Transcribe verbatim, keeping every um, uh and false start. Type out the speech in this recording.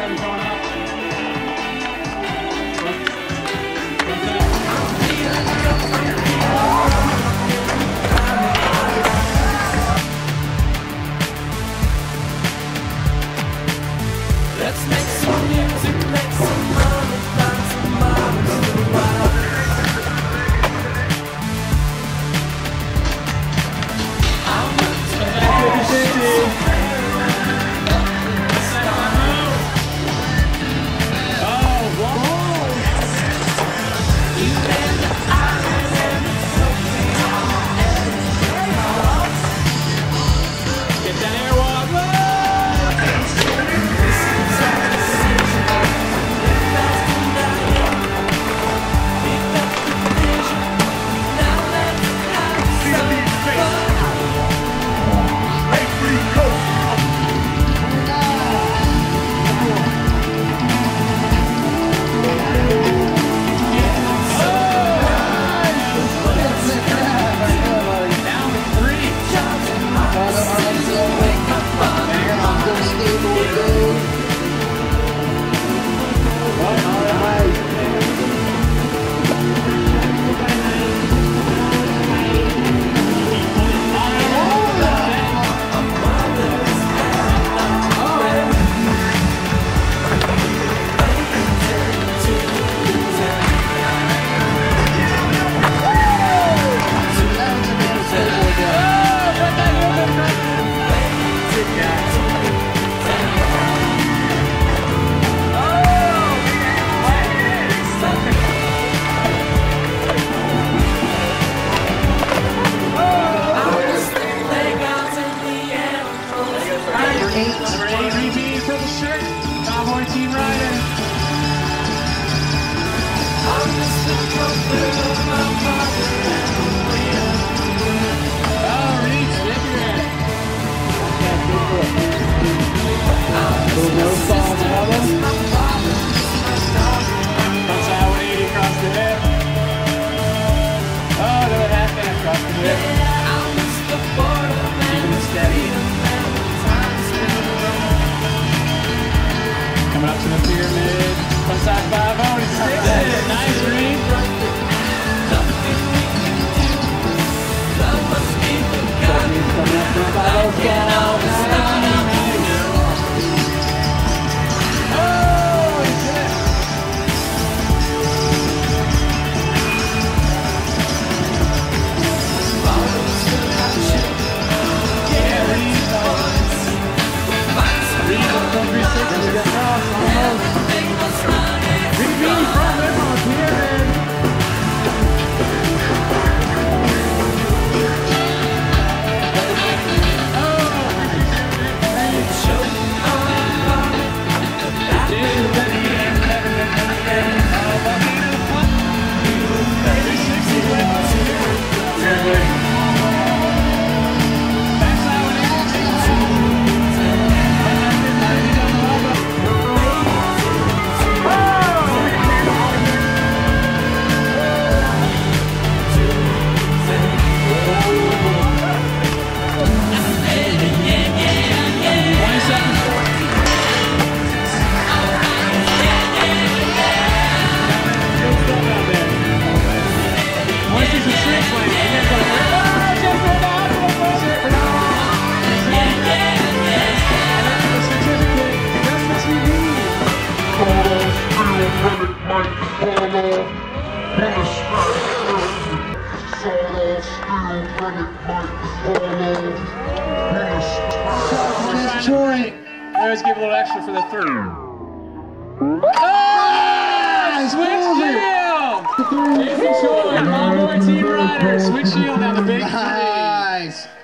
Let's make some music, make some money, find some models in the wild. I'm not too up to the pyramid, frontside five oh, six, nice read. Coming up from five oh, oh, he's in it. Yeah, read, read from three sixty, get across, almost. Read from them on pyramid. I always give a little extra for the third. Oh! Switch shield! Jason Shore, Convoy Team Rider, switch shield on the big three. Nice!